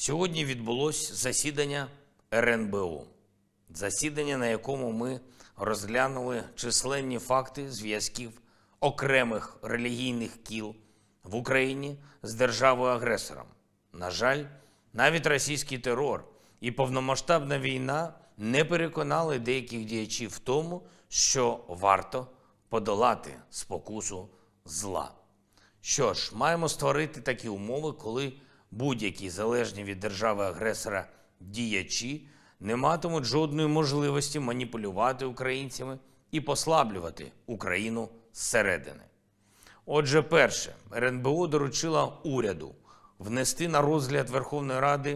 Сьогодні відбулось засідання РНБО. Засідання, на якому ми розглянули численні факти зв'язків окремих релігійних кіл в Україні з державою-агресором. На жаль, навіть російський терор і повномасштабна війна не переконали деяких діячів в тому, що варто подолати спокусу зла. Що ж, маємо створити такі умови, коли будь-які залежні від держави-агресора діячі не матимуть жодної можливості маніпулювати українцями і послаблювати Україну зсередини. Отже, перше, РНБО доручила уряду внести на розгляд Верховної Ради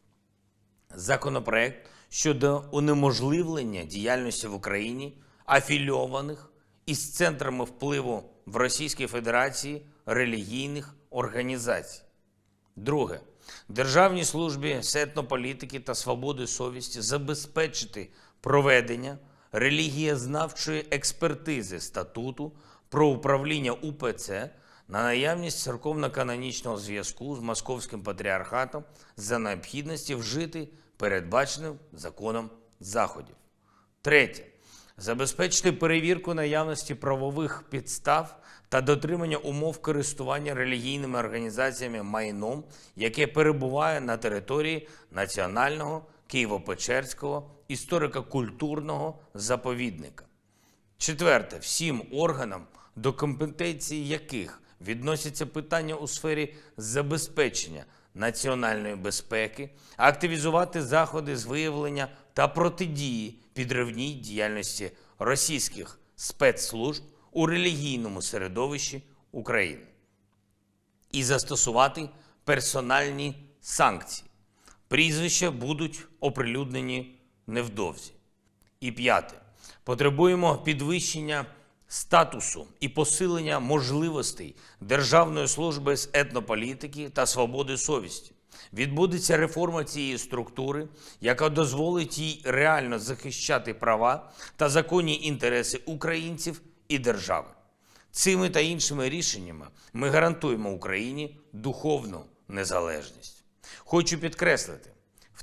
законопроект щодо унеможливлення діяльності в Україні афільованих із центрами впливу в Російській Федерації релігійних організацій. Друге. Державній службі з етнополітики та свободи совісті забезпечити проведення релігієзнавчої експертизи статуту про управління УПЦ на наявність церковно-канонічного зв'язку з Московським патріархатом за необхідності вжити передбаченим законом заходів. Третє. Забезпечити перевірку наявності правових підстав та дотримання умов користування релігійними організаціями майном, яке перебуває на території Національного Києво-Печерського історико-культурного заповідника. Четверте. Всім органам, до компетенції яких відносяться питання у сфері забезпечення національної безпеки, активізувати заходи з виявлення та протидії підривній діяльності російських спецслужб у релігійному середовищі України і застосувати персональні санкції. Прізвища будуть оприлюднені невдовзі. І п'яте. Потребуємо підвищення статусу і посилення можливостей Державної служби з етнополітики та свободи совісті. Відбудеться реформа цієї структури, яка дозволить їй реально захищати права та законні інтереси українців і держави. Цими та іншими рішеннями ми гарантуємо Україні духовну незалежність. Хочу підкреслити, в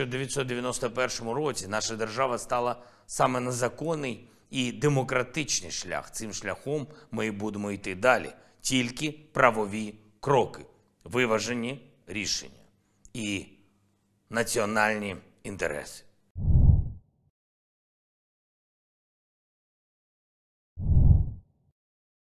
1991 році наша держава стала саме на законний і демократичний шлях. Цим шляхом ми і будемо йти далі. Тільки правові кроки, виважені рішення і національні інтереси.